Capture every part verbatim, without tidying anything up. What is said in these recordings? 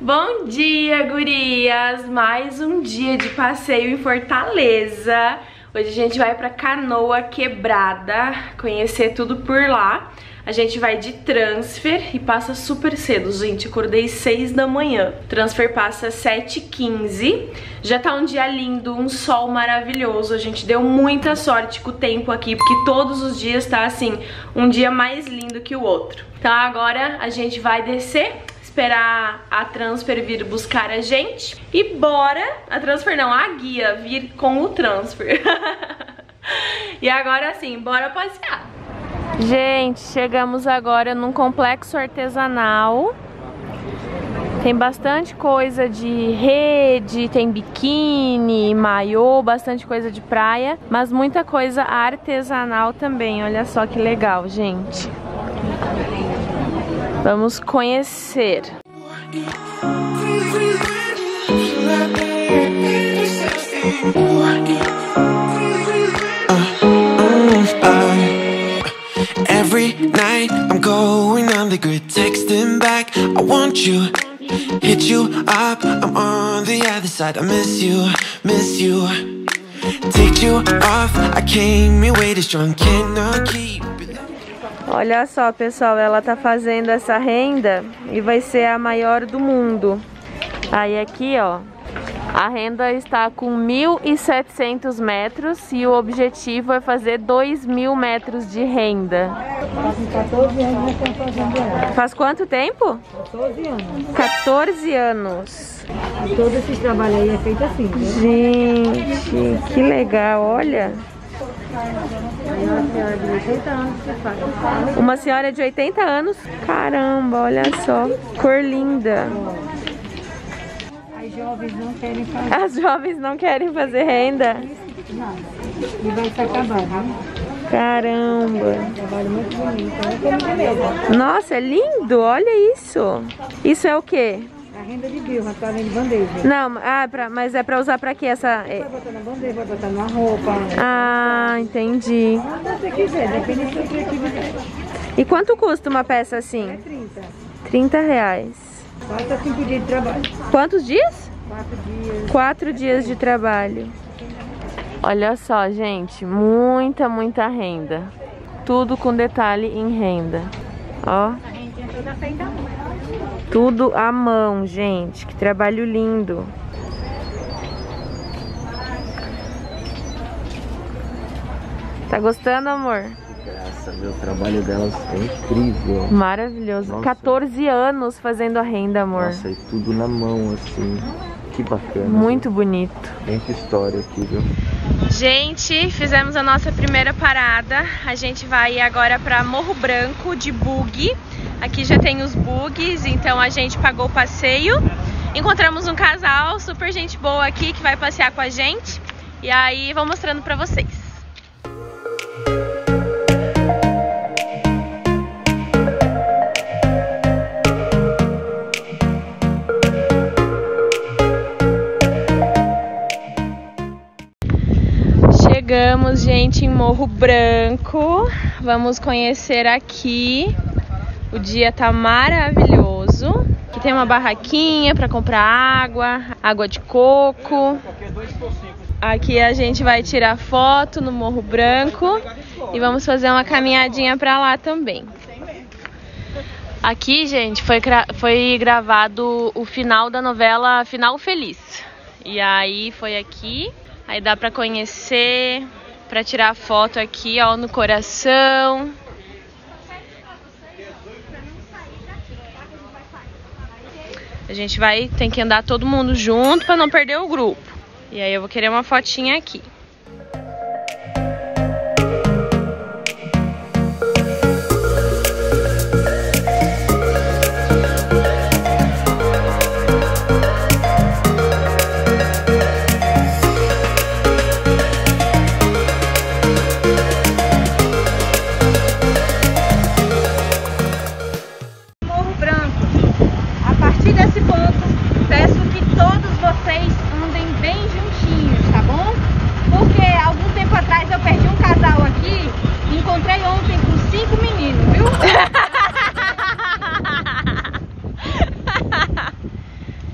Bom dia, gurias! Mais um dia de passeio em Fortaleza. Hoje a gente vai pra Canoa Quebrada, conhecer tudo por lá. A gente vai de transfer e passa super cedo, gente. Acordei seis da manhã. O transfer passa sete e quinze. Já tá um dia lindo, um sol maravilhoso. A gente deu muita sorte com o tempo aqui, porque todos os dias tá assim, um dia mais lindo que o outro. Então agora a gente vai descer, esperar a transfer vir buscar a gente e bora, a transfer não, a guia vir com o transfer. E agora sim, bora passear. Gente, chegamos agora num complexo artesanal. Tem bastante coisa de rede, tem biquíni, maiô, bastante coisa de praia, mas muita coisa artesanal também. Olha só que legal, gente. Vamos conhecer. Every night I'm going on the grid, texting back, I want you, hit you up, I'm on the other side, I miss you, miss you, take you off, I came here way too strong, cannot keep. Olha só, pessoal, ela tá fazendo essa renda e vai ser a maior do mundo. Aí aqui, ó, a renda está com mil e setecentos metros e o objetivo é fazer dois mil metros de renda. Faz quatorze anos nós estamos fazendo ela. Faz quanto tempo? quatorze anos. quatorze anos. E todo esse trabalho aí é feito assim, né? Gente, que legal, olha. Aí uma senhora de oitenta anos que faz. Uma senhora de oitenta anos? Caramba, olha só. Cor linda. As jovens não querem fazer. As jovens não querem fazer renda? Nada. E vai se acabar, né? Caramba. Um trabalho muito bonito. Olha como beleza. Nossa, é lindo, olha isso. Isso é o quê? A renda de bilra, tá além de bandeja. Não, ah, pra, mas é pra usar pra quê essa... Vai botar na bandeja, vai botar numa roupa. Ah, entendi. Onde você quiser, depende da sua criatividade. E quanto custa uma peça assim? É trinta. trinta reais. Falta cinco dias de trabalho. Quantos dias? Quatro dias. Quatro dias de trabalho. Olha só, gente, muita, muita renda. Tudo com detalhe em renda. Ó. A rendinha toda feita à mão. Tudo à mão, gente. Que trabalho lindo. Tá gostando, amor? Graça, meu trabalho delas é incrível. Maravilhoso. Nossa. quatorze anos fazendo a renda, amor. Nossa, e tudo na mão, assim. Que bacana. Muito bonito. Muita história aqui, viu? Gente, fizemos a nossa primeira parada. A gente vai agora para Morro Branco de bug. Aqui já tem os bugs, então a gente pagou o passeio. Encontramos um casal super gente boa aqui que vai passear com a gente. E aí vou mostrando para vocês. Chegamos, gente, em Morro Branco. Vamos conhecer aqui. O dia tá maravilhoso. Aqui tem uma barraquinha para comprar água, água de coco. Aqui a gente vai tirar foto no Morro Branco e vamos fazer uma caminhadinha para lá também. Aqui, gente, foi, foi gravado o final da novela Final Feliz. E aí foi aqui. Aí dá pra conhecer, pra tirar foto aqui, ó, no coração. A gente vai, tem que andar todo mundo junto pra não perder o grupo. E aí eu vou querer uma fotinha aqui.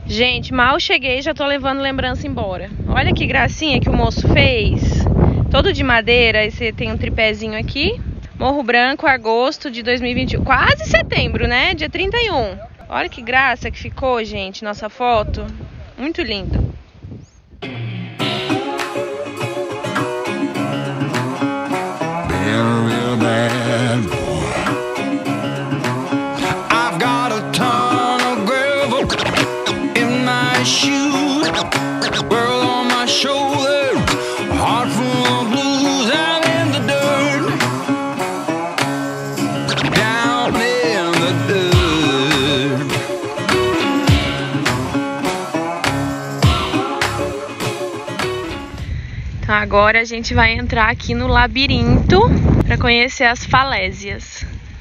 Gente, mal cheguei, já tô levando lembrança embora. Olha que gracinha que o moço fez. Todo de madeira, aí você tem um tripézinho aqui. Morro Branco, agosto de dois mil e vinte e um. Quase setembro, né? Dia trinta e um. Olha que graça que ficou, gente, nossa foto. Muito linda. Então agora a gente vai entrar aqui no labirinto para conhecer as falésias.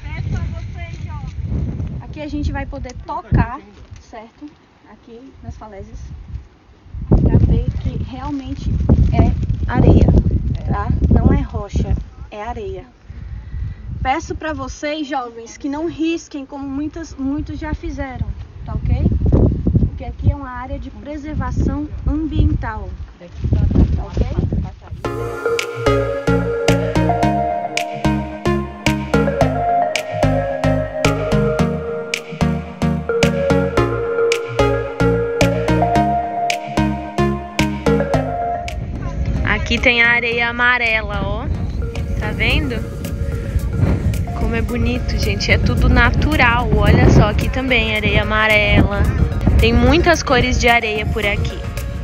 Aqui a gente vai poder tocar, certo? Aqui nas falésias, para ver que realmente é areia, tá? Não é rocha, é areia. Peço para vocês, jovens, que não risquem como muitas, muitos já fizeram, tá ok? Porque aqui é uma área de preservação ambiental, tá ok? Aqui tem a areia amarela, ó. Tá vendo? Como é bonito, gente. É tudo natural. Olha só, aqui também areia amarela. Tem muitas cores de areia por aqui.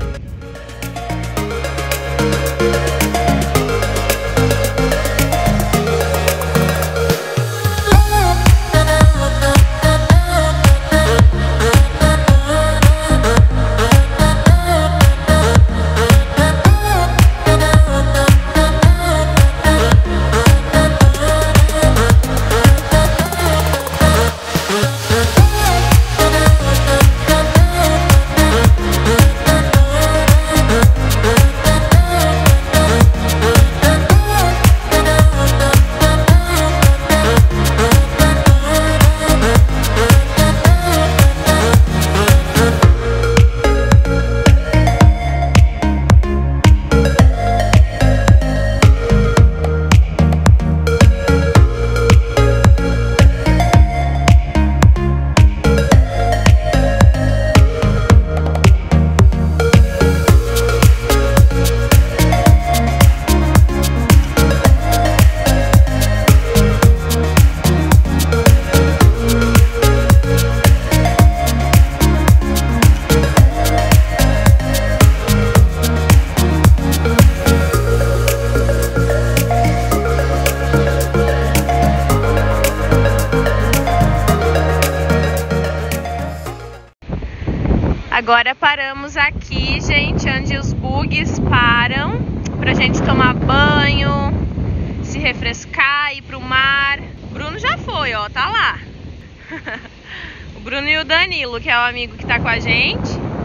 Agora paramos aqui, gente, onde os bugs param pra gente tomar banho, se refrescar, ir pro mar. O Bruno já foi, ó, tá lá. O Bruno e o Danilo, que é o amigo que tá com a gente.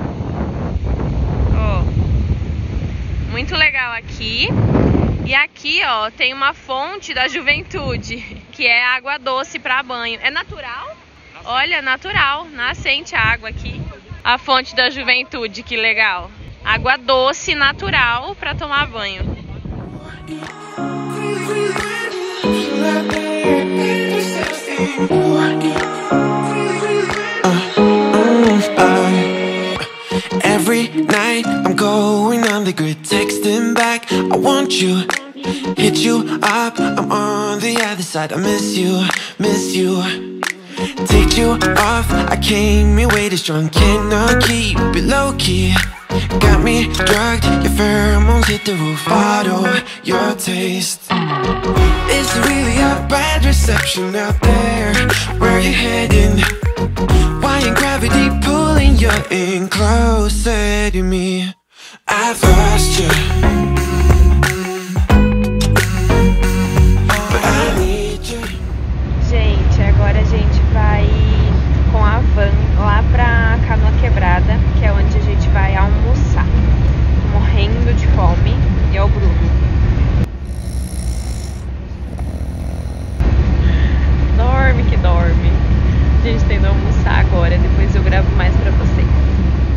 Ó, muito legal aqui. E aqui, ó, tem uma fonte da juventude, que é água doce pra banho. É natural? Olha, natural, nascente a água aqui. A fonte da juventude, que legal. Água doce, natural, para tomar banho. Every night I'm going on the grid, texting back, I want you, hit you up, I'm on the other side, I miss you, miss you. Take you off, I came in way too strong, cannot keep it low-key. Got me drugged, your pheromones hit the roof, bottle your taste. It's really a bad reception out there, where you heading? Why ain't gravity pulling you in closer to me? I've lost you, but I need you. Gente, agora a gente vai com a van lá pra Canoa Quebrada, que é onde a gente vai almoçar. Tô morrendo de fome. E é o Bruno. Dorme que dorme. A gente tem que almoçar agora, depois eu gravo mais pra vocês.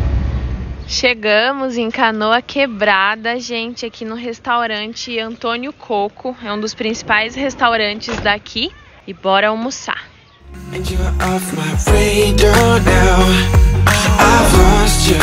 Chegamos em Canoa Quebrada, gente, aqui no restaurante Antônio Coco. É um dos principais restaurantes daqui. E bora almoçar. And you're off my radar now. I've lost you.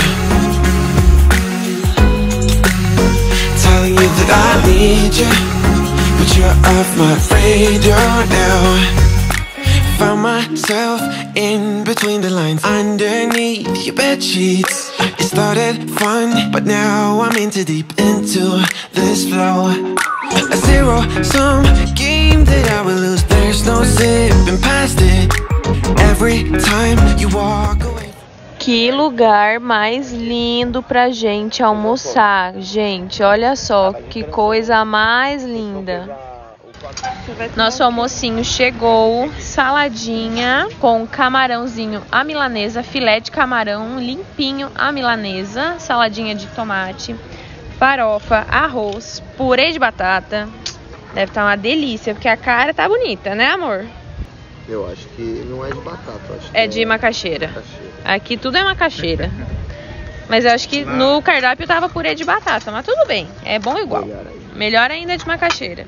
Telling you that I need you, but you're off my radar now. Found myself in between the lines, underneath your bed sheets. It started fun, but now I'm into deep into this flow. A zero-sum game that I will lose. There's no zipping past it. Every time you walk away. Que lugar mais lindo pra gente almoçar. Gente, olha só que coisa mais linda. Nosso almocinho chegou, saladinha com camarãozinho à milanesa, filé de camarão limpinho à milanesa, saladinha de tomate, farofa, arroz, purê de batata. Deve estar uma delícia, porque a cara tá bonita, né, amor? Eu acho que não é de batata, eu acho que É de macaxeira. macaxeira. Aqui tudo é macaxeira. Mas eu acho que no cardápio tava purê de batata, mas tudo bem, é bom igual. Melhor ainda. Melhor ainda de macaxeira.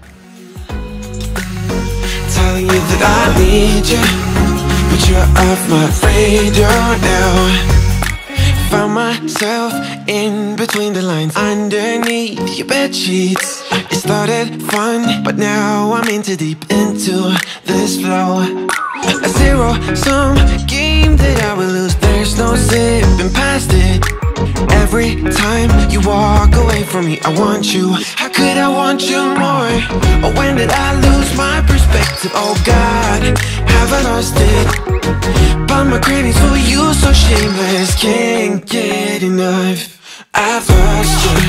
Telling you that I need you, but you're off my radar now. Found myself in between the lines, underneath your bed sheets. It started fun, but now I'm into deep into this flow. A zero-sum game that I will lose. There's no zipping past it. Every time you walk away from me, I want you. How could I want you more? Or when did I lose my perspective? Oh God, have I lost it? But my cravings for you so shameless, can't get enough. I've lost you,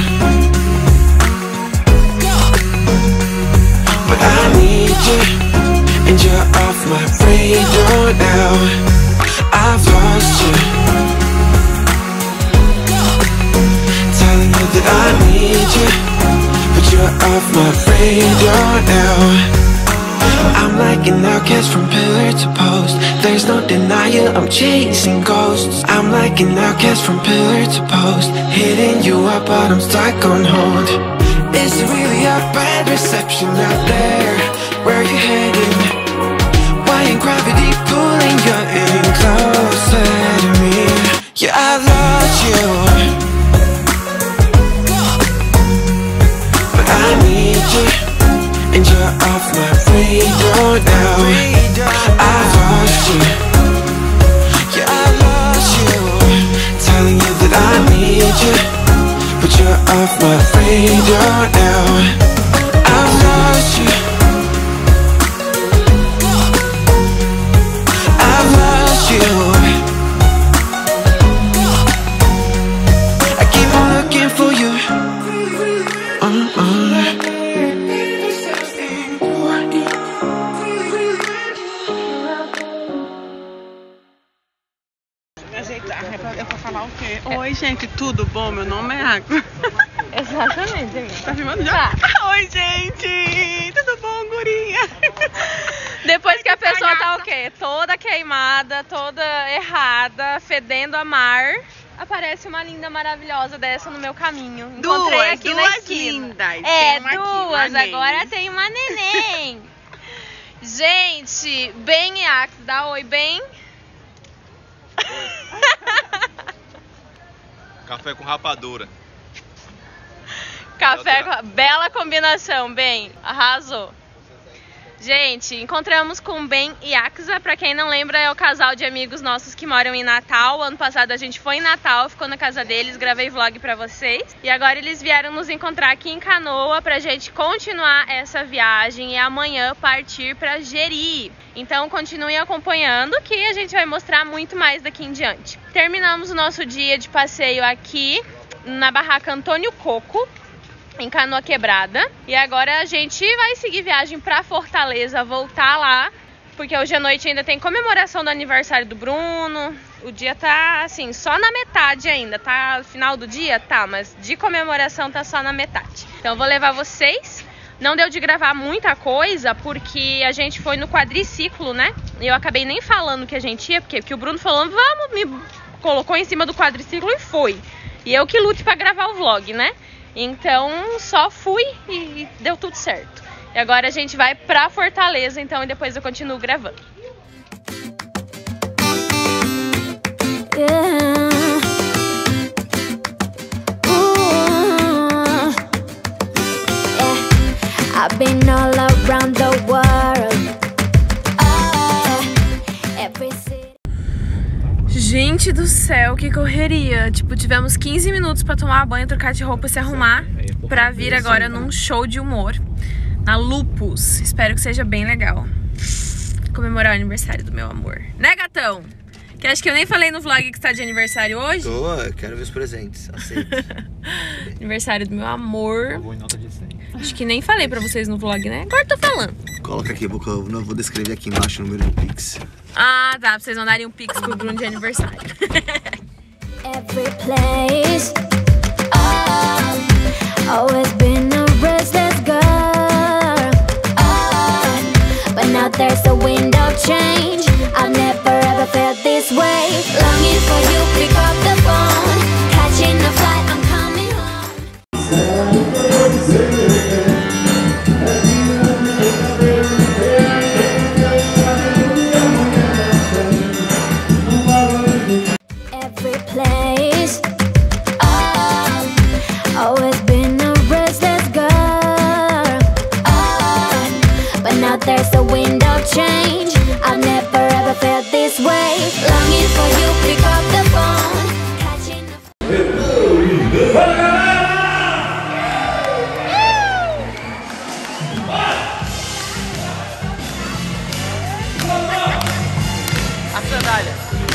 but I need you, and you're off my radar now. I've lost you, telling you that I need you, but you're off my radar now. I'm like an outcast from pillar to post. There's no denial, I'm chasing ghosts. I'm like an outcast from pillar to post, hitting you up but I'm stuck on hold. Is it really a bad reception out there? Where you heading? Why ain't gravity pulling you in closer to me? Yeah, I lost you, but I need you, and you're off my radar now. I've lost you, yeah, I lost you. Telling you that I need you, but you're off my radar now. I've lost you, I've lost you. I keep on looking for you. Uh-uh. Ajeitar, é pra, é pra falar o quê? Oi, gente, tudo bom? Meu nome é Água. Exatamente, amiga. Tá filmando já? Tá. Oi, gente! Tudo bom, gurinha? Depois que a pessoa tá o quê? Toda queimada, toda errada, fedendo a mar, aparece uma linda maravilhosa dessa no meu caminho. Encontrei Duas, aqui duas na esquina. lindas. É, Tem uma aqui, duas. uma Agora neném. tem uma neném. Gente, bem, Iax, dá oi, bem. Café com rapadura. Café com... Bela combinação, bem. Arrasou. Gente, encontramos com Ben e Axa. Pra quem não lembra, é o casal de amigos nossos que moram em Natal. Ano passado a gente foi em Natal, ficou na casa deles, gravei vlog pra vocês. E agora eles vieram nos encontrar aqui em Canoa pra gente continuar essa viagem e amanhã partir pra Jeri. Então continuem acompanhando que a gente vai mostrar muito mais daqui em diante. Terminamos o nosso dia de passeio aqui na barraca Antônio Coco, em Canoa Quebrada. E agora a gente vai seguir viagem pra Fortaleza, voltar lá, porque hoje à noite ainda tem comemoração do aniversário do Bruno. O dia tá assim, só na metade ainda, tá? Final do dia? Tá, mas de comemoração tá só na metade. Então eu vou levar vocês. Não deu de gravar muita coisa, porque a gente foi no quadriciclo, né? E eu acabei nem falando que a gente ia, porque, porque o Bruno falou, vamos, me colocou em cima do quadriciclo e foi. E eu que lute pra gravar o vlog, né? Então só fui e deu tudo certo. E agora a gente vai pra Fortaleza, então, e depois eu continuo gravando. Yeah. Ooh. Yeah. I've been all around the world. Uh, every city. Gente do céu, que correria. Tipo, tivemos quinze minutos pra tomar banho, trocar de roupa e se arrumar pra vir agora num show de humor na Lupus. Espero que seja bem legal. Comemorar o aniversário do meu amor. Né, gatão? Que acho que eu nem falei no vlog que está de aniversário hoje. Tô, eu quero ver os presentes. Aceito. Aniversário do meu amor. Eu vou em nota de cem. Acho que nem falei pra vocês no vlog, né? Agora tô falando. Coloca aqui, eu vou, eu vou descrever aqui embaixo o número do Pix. Ah, tá. Pra vocês mandarem um Pix pro Bruno de aniversário. Every place. Oh, always been a restless girl. Oh, but now there's a wind of change. I've never ever felt this way. Longing for you, pick up the phone. Catching a flight, I'm coming home. Every place. Oh, always been a restless girl. Oh, but now there's a wind of change. I've never ever felt this way. Longing for you, pick up the phone. Catching a A sandália.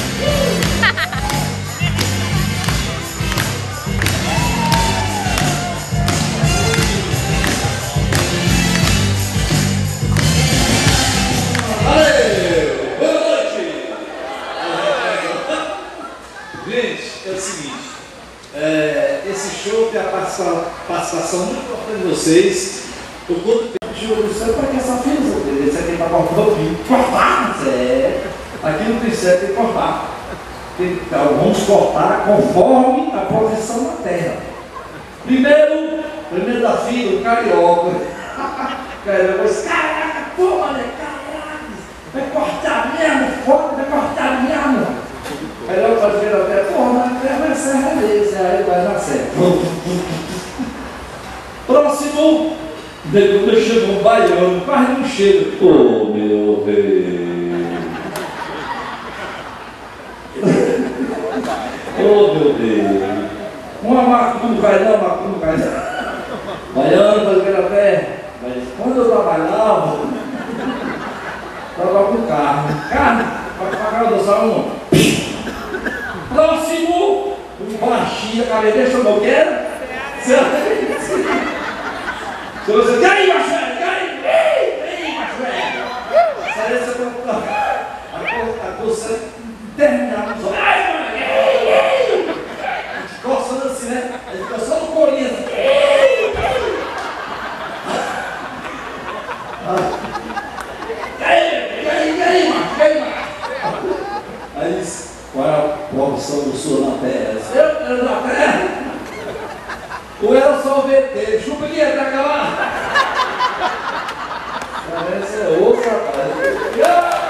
Gente, é o seguinte, é, esse show tem a participa, participação muito importante de vocês. O quanto tempo de ouro do céu para que essa fila dele, você tem que cortar o fio, cortar, é. Aqui não tem certo, tem que cortar. Tem, então, vamos cortar conforme a posição da terra. Primeiro, primeiro da fila, o carioca. Carioca, caraca, porra, né? Caraca, vai cortar mesmo, foda, vai cortar mesmo. Aí eu fazia até, porra, mas vai ser a beleza, aí vai dar certo. Próximo, depois chega um baiano, quase não chega. Oh, meu rei. Oh, meu Deus. Uma macumba não vai não, macumba não vai não. Baiano, fazia até, mas quando eu trabalhava, trabalhava com carne. Carne, para pagar o doçal não. Próximo, um baixinho, a cabeça chamou o quê? Se você quer ir, macho velho, quer ir? Vem, vem, macho velho. Sai dessa a coisa terminar nos olhos. Ai, mano, ei, ei. Coçando assim, né? Aí fica só no corinho assim. Ei, ei, ei, ei, macho, ei, macho. Aí qual é a profissão do senhor na terra? Eu era na terra? Ou era só o V T? Chupa que ia pra lá. Parece é outro, rapaz.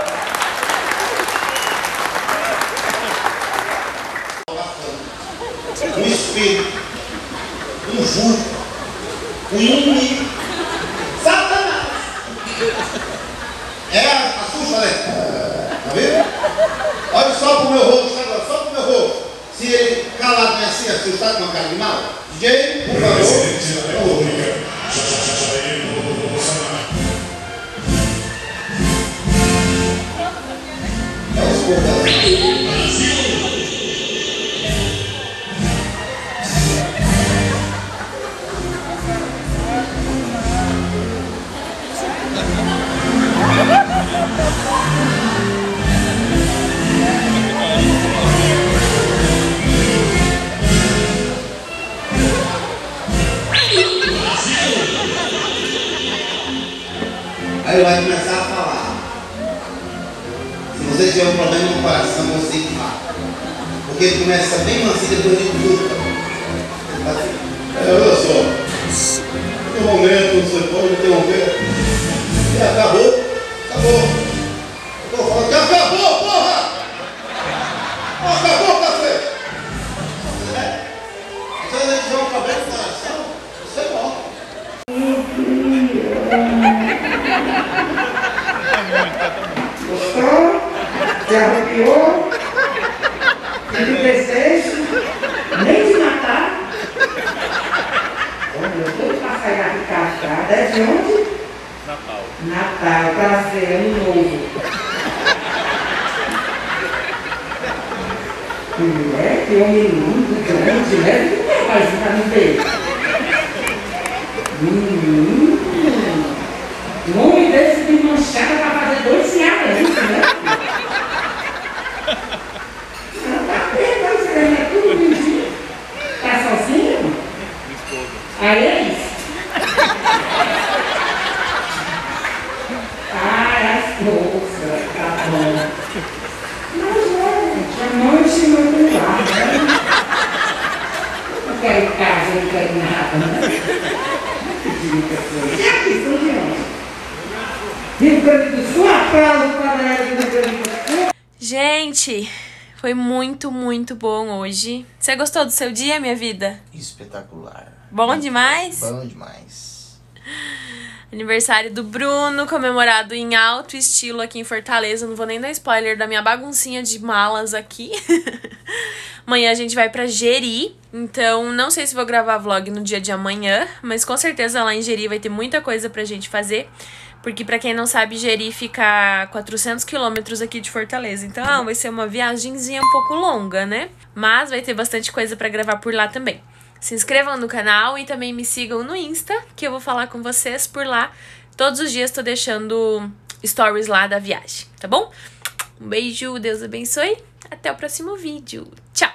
Um espírito, um vulto, um inimigo, Satanás. É a, a suja, né? Tá vendo? Olha só pro meu rosto agora, só pro meu rosto. Se ele calado né, assim, assustado com uma cara de mal, D J, por favor. Aí ele vai começar a falar. Se você tiver um problema no coração, você que fala. Porque ele começa bem mansinho, depois ele luta. olha só. No momento você pode interromper. E acabou. Acabou. Eu tô falando que acabou, porra! Acabou o café! É? Se a gente joga o cabelo no coração, você morre. Gostou? Se arrepiou? Teve desejo? Nem de matar? Olha, eu tô pra sair daqui cascada. É de onde? Natal. Natal, prazer, ano novo. Mulher, que homem lindo, grande, né? Não é mais pra me ver. Menino. Um homem desse de manchada pra fazer dois ciarenses, né? Não, tá pegando, você é tudo bonitinho. Tá sozinho? Aí é isso. Ai, as moças, tá bom. Mas, gente, a noite não tem lá, né? Não quero casa, não quero nada, né? E aqui, estão de onde? Rio Grande do Sul, aplauso para a Rio Grande do Sul. Gente, foi muito, muito bom hoje. Você gostou do seu dia, minha vida? Espetacular. Bom demais? Bom demais. Aniversário do Bruno, comemorado em alto estilo aqui em Fortaleza. Não vou nem dar spoiler da minha baguncinha de malas aqui. Amanhã a gente vai pra Jeri, então não sei se vou gravar vlog no dia de amanhã, mas com certeza lá em Jeri vai ter muita coisa pra gente fazer. Porque pra quem não sabe, Jeri fica a quatrocentos quilômetros aqui de Fortaleza. Então vai ser uma viagenzinha um pouco longa, né? Mas vai ter bastante coisa pra gravar por lá também. Se inscrevam no canal e também me sigam no Insta, que eu vou falar com vocês por lá. Todos os dias tô deixando stories lá da viagem, tá bom? Um beijo, Deus abençoe. Até o próximo vídeo. Tchau!